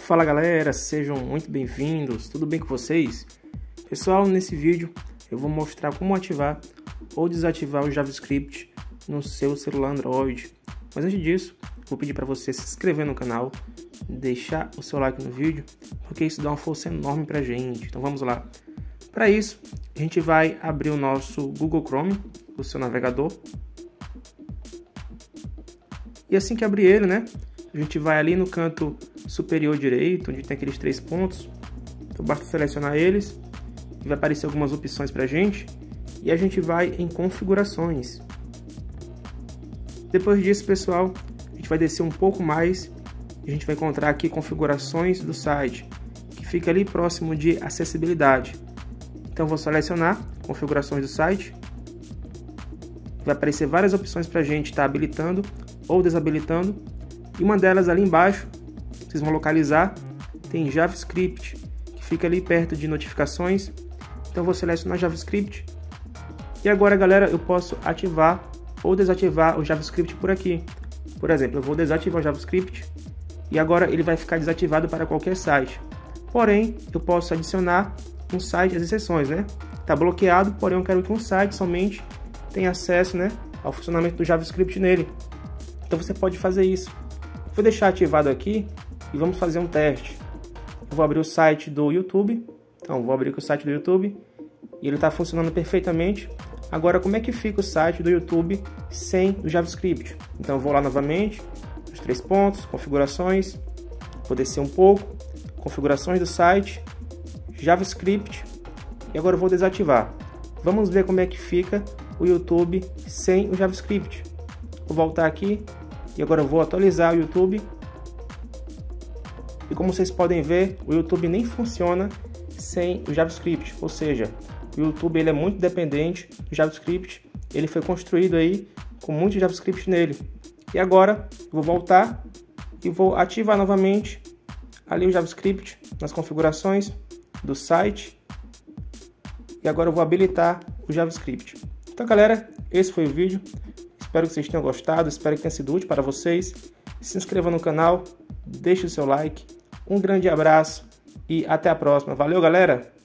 Fala galera, sejam muito bem-vindos, tudo bem com vocês? Pessoal, nesse vídeo eu vou mostrar como ativar ou desativar o JavaScript no seu celular Android. Mas antes disso, vou pedir para você se inscrever no canal, deixar o seu like no vídeo, porque isso dá uma força enorme pra gente. Então vamos lá. Para isso, a gente vai abrir o nosso Google Chrome, o seu navegador. E assim que abrir ele, a gente vai ali no canto superior direito, onde tem aqueles 3 pontos. Então basta selecionar eles e vai aparecer algumas opções pra gente. E a gente vai em configurações. Depois disso, pessoal, a gente vai descer um pouco mais e a gente vai encontrar aqui configurações do site, que fica ali próximo de acessibilidade. Então vou selecionar configurações do site. Vai aparecer várias opções para a gente estar habilitando ou desabilitando. E uma delas ali embaixo, vocês vão localizar, tem JavaScript, que fica ali perto de notificações. Então vou selecionar JavaScript. E agora, galera, eu posso ativar ou desativar o JavaScript por aqui. Por exemplo, eu vou desativar o JavaScript e agora ele vai ficar desativado para qualquer site. Porém, eu posso adicionar um site às exceções, Está bloqueado, porém eu quero que um site somente tenha acesso, ao funcionamento do JavaScript nele. Então você pode fazer isso. Vou deixar ativado aqui e vamos fazer um teste. Eu vou abrir o site do YouTube. Então vou abrir aqui o site do YouTube e ele está funcionando perfeitamente. Agora, como é que fica o site do YouTube sem o JavaScript? Então eu vou lá novamente, os 3 pontos, configurações, vou descer um pouco, configurações do site, JavaScript, e agora eu vou desativar. Vamos ver como é que fica o YouTube sem o JavaScript. Vou voltar aqui e agora eu vou atualizar o YouTube. E como vocês podem ver, o YouTube nem funciona sem o JavaScript, ou seja, o YouTube ele é muito dependente do JavaScript. Ele foi construído aí com muito JavaScript nele. E agora eu vou voltar e vou ativar novamente ali o JavaScript nas configurações do site. E agora eu vou habilitar o JavaScript. Então, galera, esse foi o vídeo. Espero que vocês tenham gostado, espero que tenha sido útil para vocês. Se inscreva no canal, deixe o seu like. Um grande abraço e até a próxima. Valeu, galera!